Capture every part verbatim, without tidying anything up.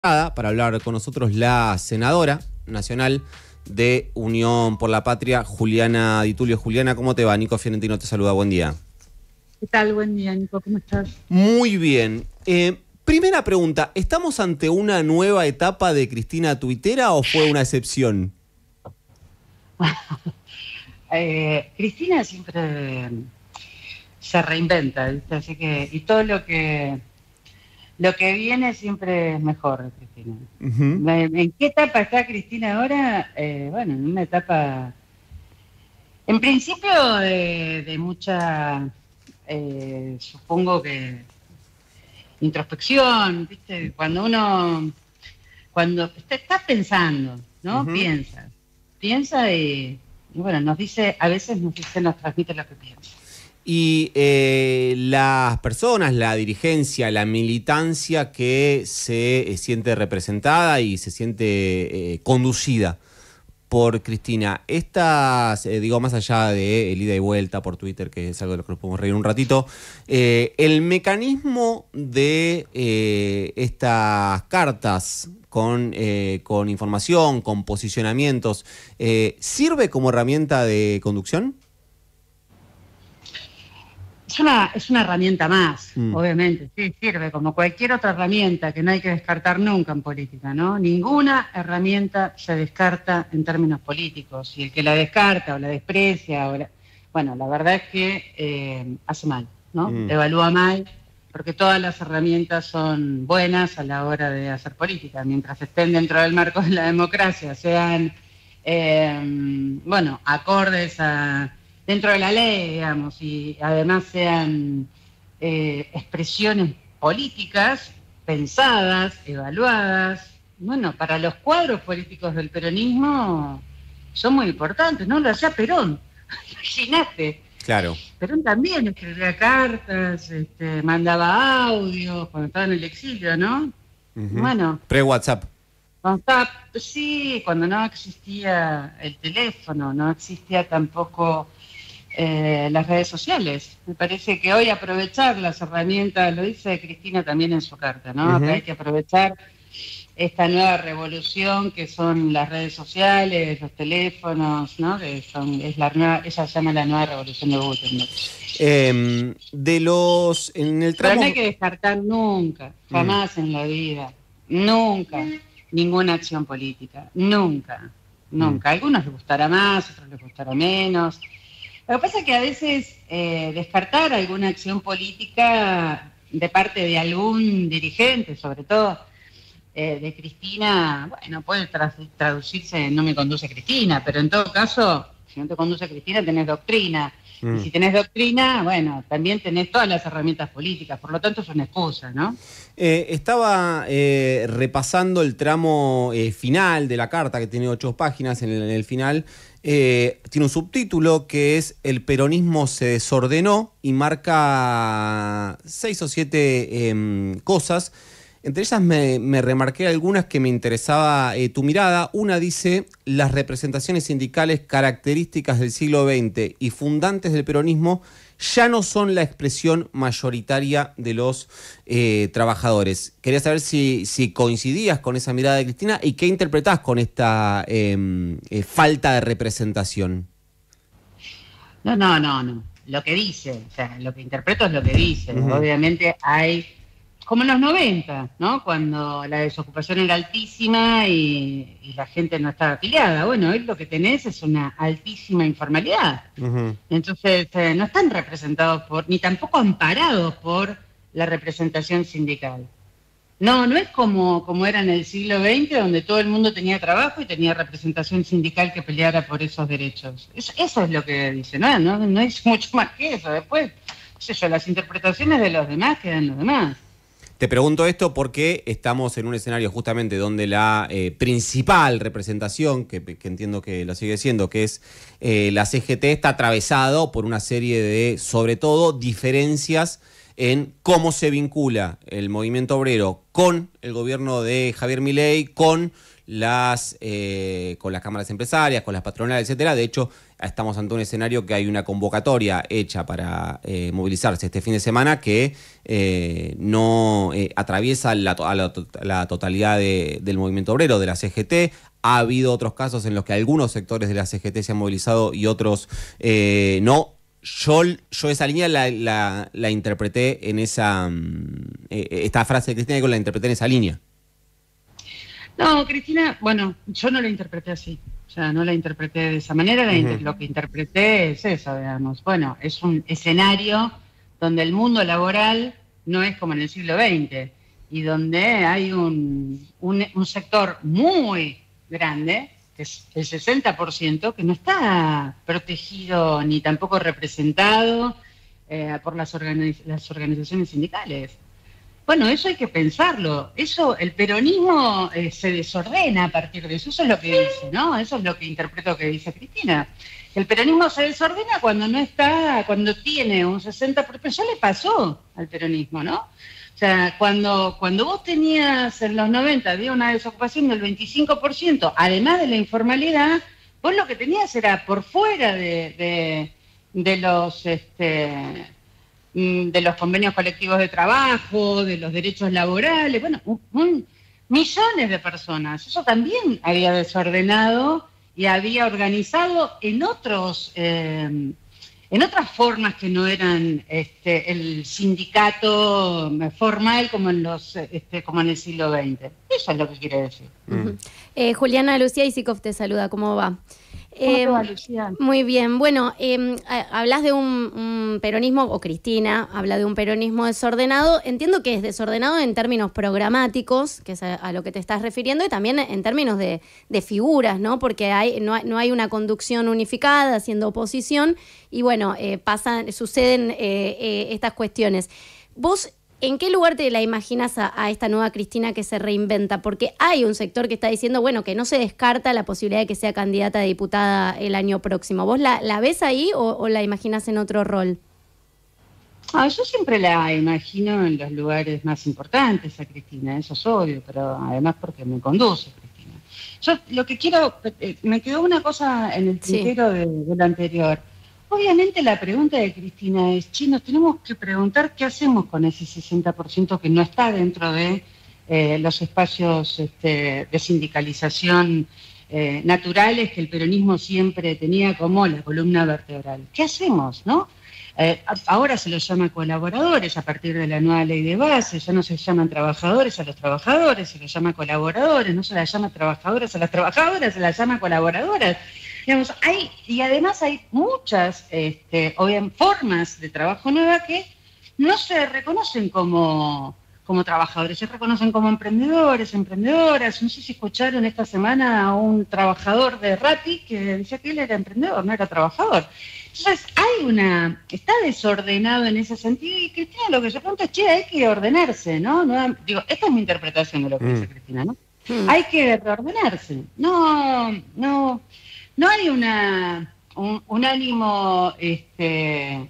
Para hablar con nosotros la senadora nacional de Unión por la Patria, Juliana Di Tulio. Juliana, ¿cómo te va? Nico Fiorentino te saluda, buen día. ¿Qué tal? Buen día, Nico, ¿cómo estás? Muy bien. Eh, primera pregunta, ¿estamos ante una nueva etapa de Cristina Tuitera o fue una excepción? eh, Cristina siempre se reinventa, ¿viste? Así que, y todo lo que lo que viene siempre es mejor, Cristina. Uh-huh. ¿En qué etapa está Cristina ahora? Eh, bueno, en una etapa, en principio, de, de mucha, eh, supongo que, introspección, ¿viste? Cuando uno, cuando está, está pensando, ¿no? Uh-huh. Piensa, piensa y, y, bueno, nos dice, a veces nos dice, nos transmite lo que piensa. Y eh, las personas, la dirigencia, la militancia que se eh, siente representada y se siente eh, conducida por Cristina, estas, eh, digo, más allá de el ida y vuelta por Twitter, que es algo de lo que nos podemos reír un ratito, eh, el mecanismo de eh, estas cartas con, eh, con información, con posicionamientos, eh, ¿sirve como herramienta de conducción? Es una, es una herramienta más, mm. obviamente, sí, sirve como cualquier otra herramienta que no hay que descartar nunca en política, ¿no? Ninguna herramienta se descarta en términos políticos, y el que la descarta o la desprecia, o la... bueno, la verdad es que eh, hace mal, ¿no? Mm. Evalúa mal, porque todas las herramientas son buenas a la hora de hacer política, mientras estén dentro del marco de la democracia, sean, eh, bueno, acordes a... dentro de la ley, digamos, y además sean eh, expresiones políticas, pensadas, evaluadas. Bueno, para los cuadros políticos del peronismo son muy importantes, ¿no? Lo hacía Perón, imagínate. Claro. Perón también escribía cartas, este, mandaba audios cuando estaba en el exilio, ¿no? Uh-huh. Bueno. Pre-WhatsApp. WhatsApp, sí, cuando no existía el teléfono, no existía tampoco... Eh, las redes sociales. Me parece que hoy aprovechar las herramientas, lo dice Cristina también en su carta, ¿no? Uh-huh. Que hay que aprovechar esta nueva revolución que son las redes sociales, los teléfonos, ¿no? Que son, es la nueva, ella llama la nueva revolución de Gutenberg. Eh, de los, en el tramo... Pero no hay que descartar nunca, jamás uh-huh. en la vida, nunca, ninguna acción política, nunca, nunca. Uh-huh. A algunos les gustará más, a otros les gustará menos. Lo que pasa es que a veces eh, descartar alguna acción política de parte de algún dirigente, sobre todo eh, de Cristina, bueno, puede tra- traducirse en no me conduce Cristina, pero en todo caso, si no te conduce Cristina, tenés doctrina. Mm. Y si tenés doctrina, bueno, también tenés todas las herramientas políticas, por lo tanto es una excusa, ¿no? Eh, estaba eh, repasando el tramo eh, final de la carta, que tiene ocho páginas en el, en el final. Eh, tiene un subtítulo que es El peronismo se desordenó y marca seis o siete eh, cosas. Entre ellas me, me remarqué algunas que me interesaba eh, tu mirada. Una dice, las representaciones sindicales características del siglo veinte y fundantes del peronismo ya no son la expresión mayoritaria de los eh, trabajadores. Quería saber si, si coincidías con esa mirada de Cristina y qué interpretás con esta eh, eh, falta de representación. No, no, no, no. Lo que dice, o sea, lo que interpreto es lo que dice. Uh-huh. Obviamente hay... como en los noventa, ¿no? Cuando la desocupación era altísima y, y la gente no estaba afiliada. Bueno, hoy lo que tenés es una altísima informalidad. Uh-huh. Entonces, eh, no están representados por, ni tampoco amparados por la representación sindical. No, no es como, como era en el siglo veinte, donde todo el mundo tenía trabajo y tenía representación sindical que peleara por esos derechos. Eso, eso es lo que dice, ¿no? No, no es mucho más que eso. Después, no sé yo, las interpretaciones de los demás quedan los demás. Te pregunto esto porque estamos en un escenario justamente donde la eh, principal representación, que, que entiendo que lo sigue siendo, que es eh, la C G T, está atravesado por una serie de, sobre todo, diferencias en cómo se vincula el movimiento obrero con el gobierno de Javier Milei, con las eh, con las cámaras empresarias, con las patronales, etcétera. De hecho, estamos ante un escenario que hay una convocatoria hecha para eh, movilizarse este fin de semana que eh, no eh, atraviesa la, a la, la totalidad de, del movimiento obrero, de la C G T. Ha habido otros casos en los que algunos sectores de la C G T se han movilizado y otros eh, no. Yo, yo esa línea la, la, la interpreté en esa... Eh, esta frase de Cristina la interpreté en esa línea. No, Cristina, bueno, yo no la interpreté así. O sea, no la interpreté de esa manera. La inter- uh-huh. Lo que interpreté es eso, digamos. Bueno, es un escenario donde el mundo laboral no es como en el siglo veinte y donde hay un, un, un sector muy grande, que es el sesenta por ciento, que no está protegido ni tampoco representado eh, por las, organiz- las organizaciones sindicales. Bueno, eso hay que pensarlo. Eso, el peronismo eh, se desordena a partir de eso. Eso es lo que dice, ¿no? Eso es lo que interpreto que dice Cristina. El peronismo se desordena cuando no está, cuando tiene un sesenta por ciento, pero ya le pasó al peronismo, ¿no? O sea, cuando, cuando vos tenías en los noventa, había una desocupación del veinticinco por ciento, además de la informalidad, vos lo que tenías era por fuera de, de, de los... este de los convenios colectivos de trabajo, de los derechos laborales, bueno, un, un, millones de personas. Eso también había desordenado y había organizado en otros, eh, en otras formas que no eran este, el sindicato formal como en los, este, como en el siglo veinte. Eso es lo que quiere decir. Mm. Eh, Juliana Lucía Isikoff te saluda, ¿cómo va? ¿Cómo te va, Lucía? Muy bien. Bueno, eh, hablas de un, un peronismo, o Cristina habla de un peronismo desordenado. Entiendo que es desordenado en términos programáticos, que es a, a lo que te estás refiriendo, y también en términos de, de figuras, ¿no? Porque hay, no, hay, no hay una conducción unificada haciendo oposición y, bueno, eh, pasan, suceden eh, eh, estas cuestiones. ¿Vos en qué lugar te la imaginas a, a esta nueva Cristina que se reinventa? Porque hay un sector que está diciendo, bueno, que no se descarta la posibilidad de que sea candidata a diputada el año próximo. ¿Vos la, la ves ahí o, o la imaginas en otro rol? Ah, yo siempre la imagino en los lugares más importantes a Cristina, eso es obvio, pero además porque me conduce Cristina. Yo lo que quiero, eh, me quedó una cosa en el tintero sí. de, de lo anterior. Obviamente la pregunta de Cristina es, che, nos tenemos que preguntar qué hacemos con ese sesenta por ciento que no está dentro de eh, los espacios este, de sindicalización eh, naturales que el peronismo siempre tenía como la columna vertebral. ¿Qué hacemos, no? Eh, ahora se los llama colaboradores a partir de la nueva ley de base, ya no se llaman trabajadores a los trabajadores, se los llama colaboradores, no se las llama trabajadoras a las trabajadoras, se las llama colaboradoras. Digamos, hay, y además hay muchas este, o bien, formas de trabajo nueva que no se reconocen como, como trabajadores, se reconocen como emprendedores, emprendedoras. No sé si escucharon esta semana a un trabajador de Rappi que decía que él era emprendedor, no era trabajador. Entonces, hay una, está desordenado en ese sentido y Cristina lo que se pregunta es, che, hay que ordenarse, ¿no? no digo, esta es mi interpretación de lo que mm. dice Cristina, ¿no? Mm. Hay que reordenarse. No, no... No hay una un, un ánimo, este,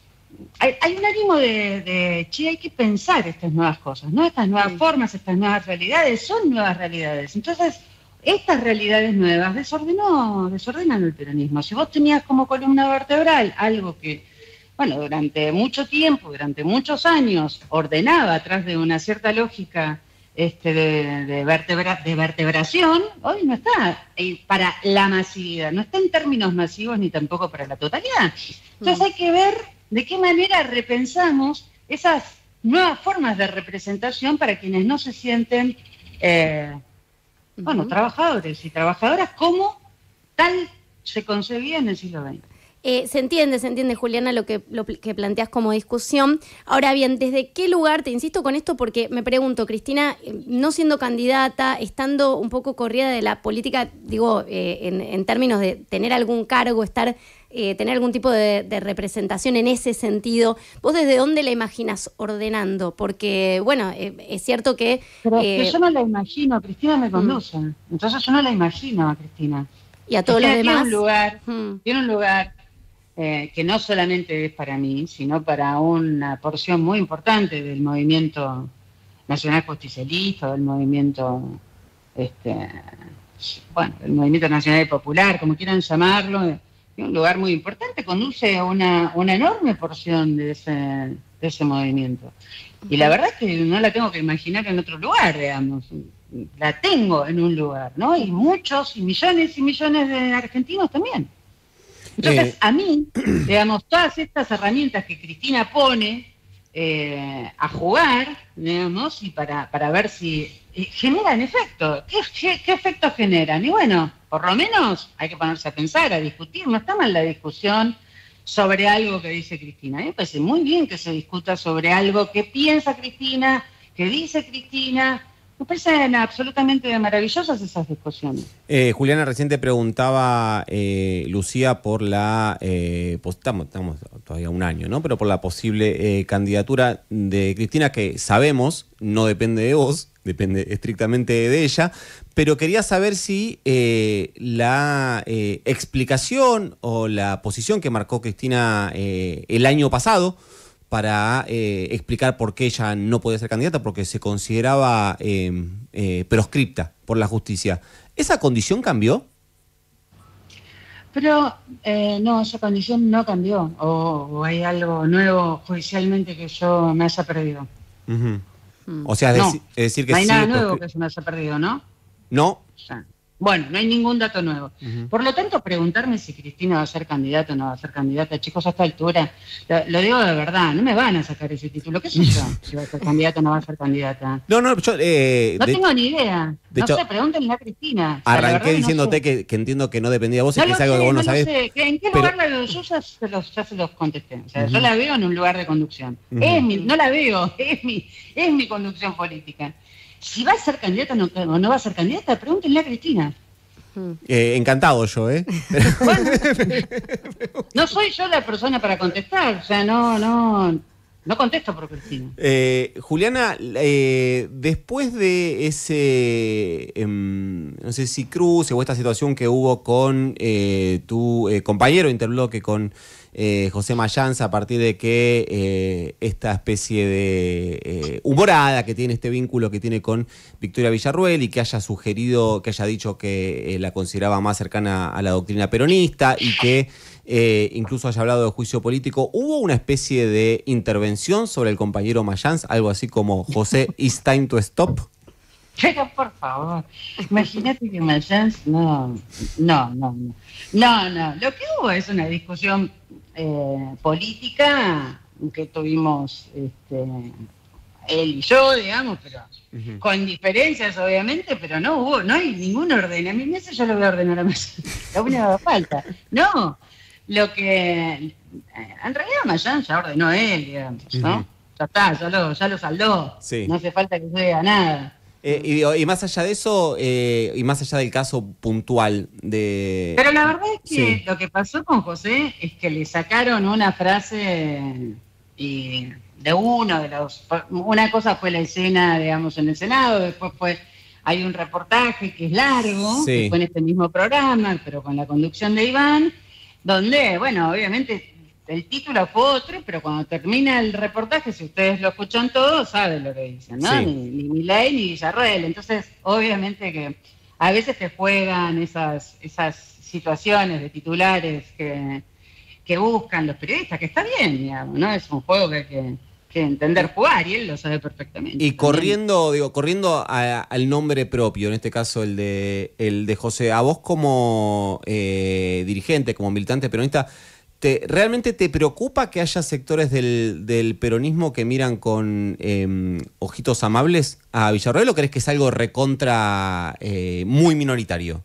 hay, hay un ánimo de, de, che, hay que pensar estas nuevas cosas, ¿no? Estas nuevas sí. formas, estas nuevas realidades, son nuevas realidades. Entonces, estas realidades nuevas desordenó, desordenan el peronismo. Si vos tenías como columna vertebral algo que, bueno, durante mucho tiempo, durante muchos años, ordenaba atrás de una cierta lógica Este, de, de, vertebra, de vertebración, hoy no está eh, para la masividad, no está en términos masivos ni tampoco para la totalidad. Entonces hay que ver de qué manera repensamos esas nuevas formas de representación para quienes no se sienten, eh, bueno, uh-huh. trabajadores y trabajadoras como tal se concebía en el siglo veinte. Eh, se entiende, se entiende, Juliana, lo que, lo que planteas como discusión. Ahora bien, ¿desde qué lugar, te insisto con esto porque me pregunto, Cristina, no siendo candidata, estando un poco corrida de la política, digo, eh, en, en términos de tener algún cargo, estar, eh, tener algún tipo de, de representación en ese sentido, ¿vos desde dónde la imaginas ordenando? Porque, bueno, eh, es cierto que... Pero eh, es que yo no la imagino, Cristina me conduce, mm. entonces yo no la imagino a Cristina. Y a todos Cristina los demás... Tiene un lugar, mm. tiene un lugar... eh, que no solamente es para mí, sino para una porción muy importante del movimiento nacional justicialista, del movimiento, este, bueno, el movimiento nacional popular, como quieran llamarlo, un lugar muy importante, conduce una, una enorme porción de ese, de ese movimiento. Y la verdad es que no la tengo que imaginar en otro lugar, digamos. La tengo en un lugar, ¿no? Y muchos, y millones y millones de argentinos también. Entonces, eh. a mí, digamos, todas estas herramientas que Cristina pone eh, a jugar, digamos, y para, para ver si eh, generan efecto. ¿Qué, qué, ¿Qué efectos generan? Y bueno, por lo menos hay que ponerse a pensar, a discutir. No está mal la discusión sobre algo que dice Cristina. A mí me parece muy bien que se discuta sobre algo que piensa Cristina, que dice Cristina. Me parecen absolutamente maravillosas esas discusiones. Eh, Juliana, recién te preguntaba, eh, Lucía, por la, eh, pues, estamos, estamos todavía un año, ¿no? Pero por la posible eh, candidatura de Cristina, que sabemos no depende de vos, depende estrictamente de ella, pero quería saber si eh, la eh, explicación o la posición que marcó Cristina eh, el año pasado para eh, explicar por qué ella no podía ser candidata, porque se consideraba eh, eh, proscripta por la justicia. ¿Esa condición cambió? Pero eh, no, esa condición no cambió, o, o hay algo nuevo judicialmente que yo me haya perdido. Uh-huh. mm. O sea, es, no, deci es decir que no hay sí, nada nuevo que se me haya perdido, ¿no? No. O sea, bueno, no hay ningún dato nuevo. Uh-huh. Por lo tanto, preguntarme si Cristina va a ser candidata o no va a ser candidata, chicos, a esta altura, lo, lo digo de verdad, no me van a sacar ese título. ¿Qué sé yo? Si va a ser candidata o no va a ser candidata. No, no, yo... Eh, no de, tengo ni idea. De no hecho, sé, pregúntenle a Cristina. O sea, arranqué diciéndote no sé. que, que entiendo que no dependía de vos, no es que es sé, algo que vos no, no sabés. Sé. ¿En qué pero... lugar la veo? Yo ya se los, ya se los contesté. O sea, uh-huh. yo la veo en un lugar de conducción. Uh-huh. Es mi, no la veo, es mi, es mi conducción política. Si va a ser candidata o no, o no va a ser candidata, pregúntenle a Cristina. Eh, encantado yo, ¿eh? Bueno, no soy yo la persona para contestar, o sea, no, no, no contesto por Cristina. Eh, Juliana, eh, después de ese, eh, no sé si cruce o esta situación que hubo con eh, tu eh, compañero interbloque, con eh, José Mayans, a partir de que eh, esta especie de eh, humorada que tiene, este vínculo que tiene con Victoria Villarruel, y que haya sugerido, que haya dicho que eh, la consideraba más cercana a la doctrina peronista y que eh, incluso haya hablado de juicio político, ¿hubo una especie de intervención sobre el compañero Mayans? Algo así como José, it's time to stop. Pero por favor, imagínate que Mayans, no, no, no, no, no, no. Lo que hubo es una discusión eh, política que tuvimos este, él y yo, digamos, pero uh-huh. con diferencias obviamente, pero no hubo, no hay ningún ordenamiento. Eso yo lo voy a ordenar a Mayans, la única falta. No, lo que en realidad Mayans ya ordenó él, digamos, ¿no? Uh-huh. Ya está, ya lo, ya lo saldó, sí. No hace falta que se diga nada. Eh, y, y más allá de eso, eh, y más allá del caso puntual de... Pero la verdad es que sí. Lo que pasó con José es que le sacaron una frase y de uno de los... Una cosa fue la escena, digamos, en el Senado, después fue... Hay un reportaje que es largo, sí. que fue en este mismo programa, pero con la conducción de Iván, donde, bueno, obviamente... El título fue otro, pero cuando termina el reportaje, si ustedes lo escuchan todo, saben lo que dicen, ¿no? Sí. Ni, ni Milei ni Villarruel. Entonces, obviamente que a veces te juegan esas, esas situaciones de titulares que, que buscan los periodistas, que está bien, digamos, ¿no? Es un juego que hay que, que entender jugar, y él lo sabe perfectamente. Y corriendo, también. digo, corriendo a, al nombre propio, en este caso el de, el de José, a vos como eh, dirigente, como militante peronista, ¿Te, ¿realmente te preocupa que haya sectores del, del peronismo que miran con eh, ojitos amables a Villarruel, o crees que es algo recontra eh, muy minoritario?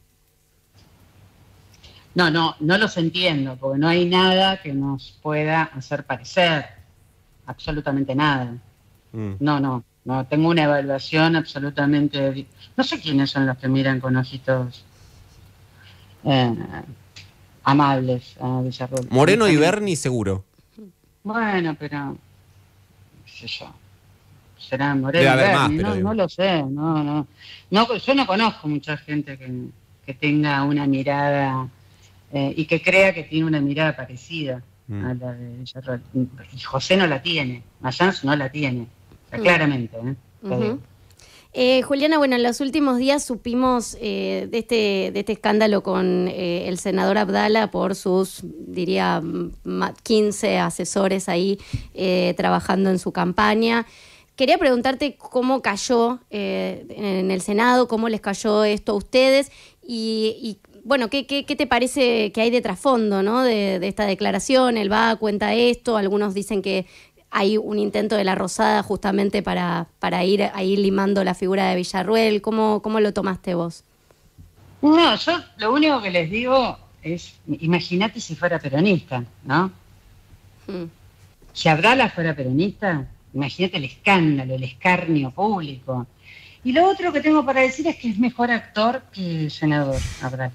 No, no, no los entiendo, porque no hay nada que nos pueda hacer parecer, absolutamente nada. Mm. No, no, no, tengo una evaluación absolutamente... No sé quiénes son los que miran con ojitos... Eh, amables a Villarruel. Moreno y Berni seguro. Bueno, pero qué sé yo. Será Moreno y Berni, no, no lo sé, no, no. No, yo no conozco mucha gente que, que tenga una mirada eh, y que crea que tiene una mirada parecida mm. a la de Villarroel. Y José no la tiene, Mayans no la tiene, o sea, mm. claramente. ¿eh? Uh-huh. Eh, Juliana, bueno, en los últimos días supimos eh, de, este, de este escándalo con eh, el senador Abdala por sus, diría, quince asesores ahí eh, trabajando en su campaña. Quería preguntarte cómo cayó eh, en el Senado, cómo les cayó esto a ustedes y, y bueno, ¿qué, qué, ¿qué te parece que hay de trasfondo, ¿no? de, de esta declaración? Él va, cuenta esto, algunos dicen que hay un intento de la Rosada justamente para, para ir ahí limando la figura de Villarroel. ¿Cómo, cómo lo tomaste vos? No, yo lo único que les digo es, imagínate si fuera peronista, ¿no? Hmm. Si Abdala fuera peronista, imagínate el escándalo, el escarnio público. Y lo otro que tengo para decir es que es mejor actor que senador, Abdala.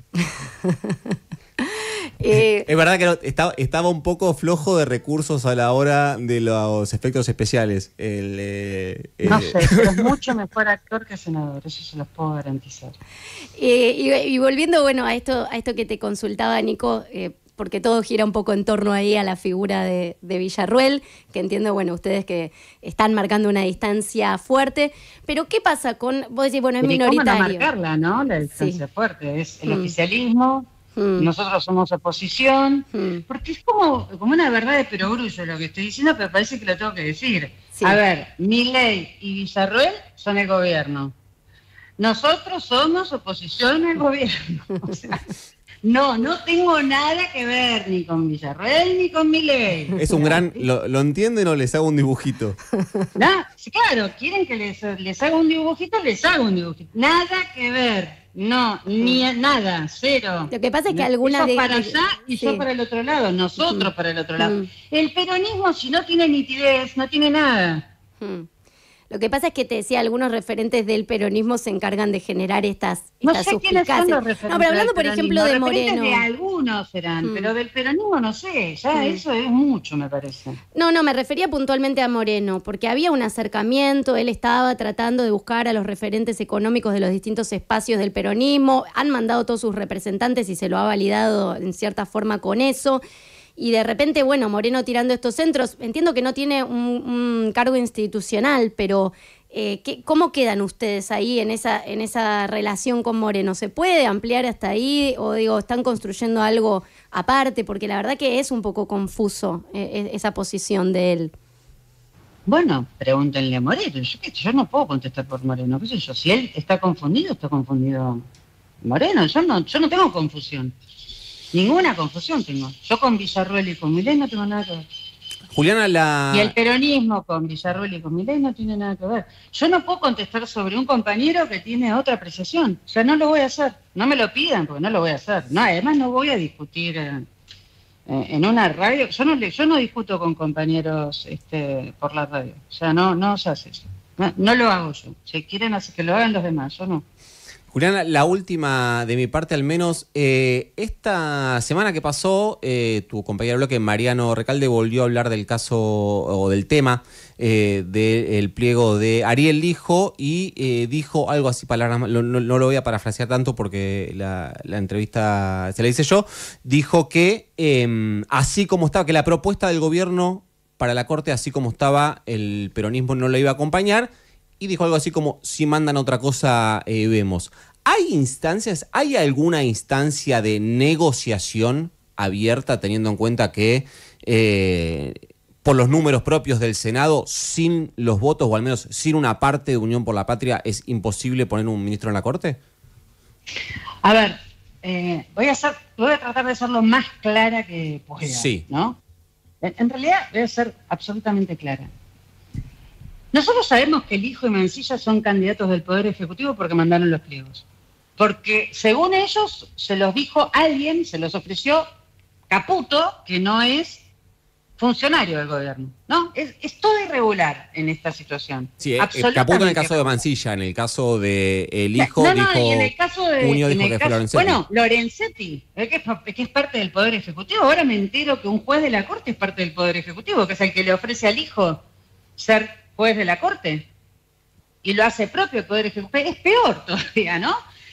Eh, es verdad que estaba, estaba un poco flojo de recursos a la hora de los efectos especiales. El, eh, no sé, pero es mucho mejor actor que senador, eso se los puedo garantizar. Eh, y, y volviendo bueno a esto, a esto que te consultaba, Nico, eh, porque todo gira un poco en torno ahí a la figura de, de Villarroel, que entiendo, bueno, ustedes que están marcando una distancia fuerte, pero ¿qué pasa con, vos decís, bueno, es minoritario? ¿Cómo no marcarla, no? La distancia sí. fuerte, es el mm. oficialismo. Nosotros somos oposición, mm. porque es como, como una verdad de perogrullo lo que estoy diciendo, pero parece que lo tengo que decir. Sí. A ver, Milei y Villarroel son el gobierno. Nosotros somos oposición al gobierno. O sea, no, no tengo nada que ver ni con Villarroel ni con Milei. Es un gran, lo, lo entienden o les hago un dibujito. ¿No? Sí, claro, quieren que les, les haga un dibujito, les hago un dibujito. Nada que ver. No, ni nada, cero. Lo que pasa es que algunas de... para allá y sí. yo para el otro lado, nosotros mm. para el otro lado. Mm. El peronismo, si no tiene nitidez, no tiene nada. Mm. Lo que pasa es que te decía, algunos referentes del peronismo se encargan de generar estas, no estas sé quiénes son los referentes. No, pero hablando, por ejemplo, de Moreno. De algunos serán, mm. pero del peronismo no sé, ya mm. eso es mucho, me parece. No, no, me refería puntualmente a Moreno, porque había un acercamiento, él estaba tratando de buscar a los referentes económicos de los distintos espacios del peronismo, han mandado todos sus representantes y se lo ha validado en cierta forma con eso. Y de repente, bueno, Moreno tirando estos centros, entiendo que no tiene un, un cargo institucional, pero eh, ¿qué, ¿cómo quedan ustedes ahí en esa, en esa relación con Moreno? ¿Se puede ampliar hasta ahí o digo, están construyendo algo aparte? Porque la verdad que es un poco confuso eh, esa posición de él. Bueno, pregúntenle a Moreno. Yo, yo no puedo contestar por Moreno. ¿Qué sé yo? Si él está confundido, está confundido Moreno. Yo no, yo no tengo confusión. Ninguna confusión tengo. Yo con Villarroel y con Milei no tengo nada que ver. Juliana, la... Y el peronismo con Villarroel y con Milei no tiene nada que ver. Yo no puedo contestar sobre un compañero que tiene otra apreciación. O sea, no lo voy a hacer. No me lo pidan porque no lo voy a hacer. No, además no voy a discutir eh, en una radio. Yo no le, yo no discuto con compañeros este, por la radio. O sea, no, no se hace eso. No, no lo hago yo. Si quieren hacer que lo hagan los demás, yo no. Juliana, la última de mi parte al menos. Eh, esta semana que pasó, eh, tu compañero de bloque, Mariano Recalde, volvió a hablar del caso o del tema eh, del pliego de Ariel Lijo y eh, dijo algo así, palabras, no, no, no lo voy a parafrasear tanto porque la, la entrevista se la hice yo, dijo que eh, así como estaba, que la propuesta del gobierno para la Corte, así como estaba, el peronismo no la iba a acompañar. Y dijo algo así como, si mandan otra cosa, eh, vemos. ¿Hay instancias, hay alguna instancia de negociación abierta, teniendo en cuenta que eh, por los números propios del Senado, sin los votos, o al menos sin una parte de Unión por la Patria, es imposible poner un ministro en la Corte? A ver, eh, voy, a hacer, voy a tratar de ser lo más clara que pueda, sí. ¿no? En, en realidad, voy a ser absolutamente clara. Nosotros sabemos que Lijo y Mansilla son candidatos del Poder Ejecutivo porque mandaron los pliegos. Porque según ellos se los dijo alguien, se los ofreció Caputo, que no es funcionario del gobierno, ¿no? Es, es todo irregular en esta situación. Sí, Caputo en el caso de Mansilla, en el caso de el hijo, no, no, dijo, y en el caso de, Junio en dijo el que caso, fue Lorenzetti. Bueno, Lorenzetti, que es, que es parte del Poder Ejecutivo. Ahora me entero que un juez de la Corte es parte del Poder Ejecutivo, que es el que le ofrece al hijo ser juez de la Corte y lo hace propio el Poder Ejecutivo. Es peor todavía, ¿no?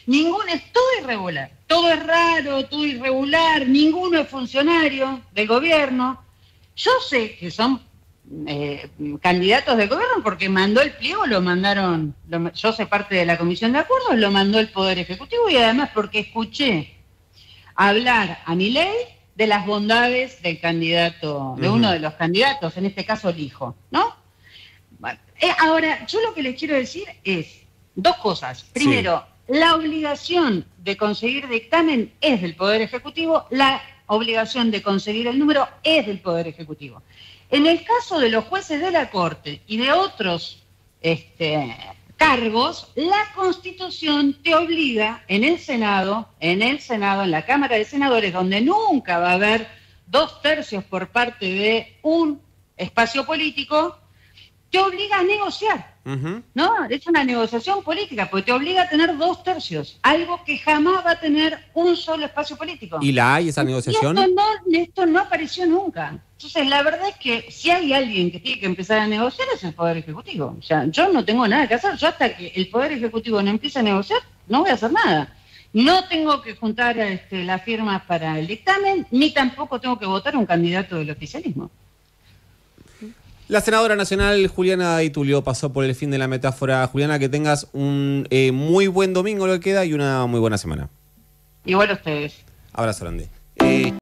Ninguno, es todo irregular, todo es raro, todo irregular, ninguno es funcionario del gobierno. Yo sé que son eh, candidatos del gobierno porque mandó el pliego, lo mandaron, lo, yo soy parte de la comisión de acuerdos, lo mandó el Poder Ejecutivo y además porque escuché hablar a Milei de las bondades del candidato, de uh-huh. uno de los candidatos, en este caso el hijo, ¿no? Bueno, eh, ahora, yo lo que les quiero decir es dos cosas. Primero, sí. la obligación de conseguir dictamen es del Poder Ejecutivo, la obligación de conseguir el número es del Poder Ejecutivo. En el caso de los jueces de la Corte y de otros este, cargos, la Constitución te obliga en el Senado, en el Senado, en la Cámara de Senadores, donde nunca va a haber dos tercios por parte de un espacio político, te obliga a negociar, uh-huh. ¿no? Es una negociación política, porque te obliga a tener dos tercios, algo que jamás va a tener un solo espacio político. ¿Y la hay esa negociación? Y esto no, esto no apareció nunca. Entonces, la verdad es que si hay alguien que tiene que empezar a negociar es el Poder Ejecutivo. O sea, yo no tengo nada que hacer. Yo hasta que el Poder Ejecutivo no empiece a negociar, no voy a hacer nada. No tengo que juntar este, las firmas para el dictamen, ni tampoco tengo que votar un candidato del oficialismo. La senadora nacional Juliana Di Tulio pasó por el fin de la metáfora. Juliana, que tengas un eh, muy buen domingo lo que queda y una muy buena semana. Igual a ustedes. Abrazo grande. Eh...